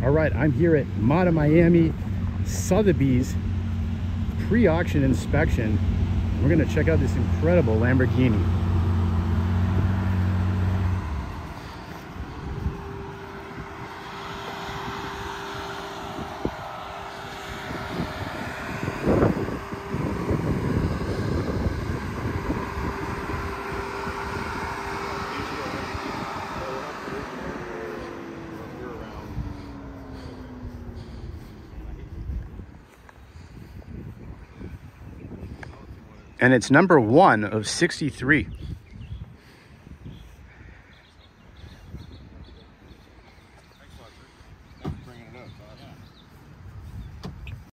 All right, I'm here at Mata Miami Sotheby's pre-auction inspection. We're gonna check out this incredible Lamborghini. And it's number 1 of 63.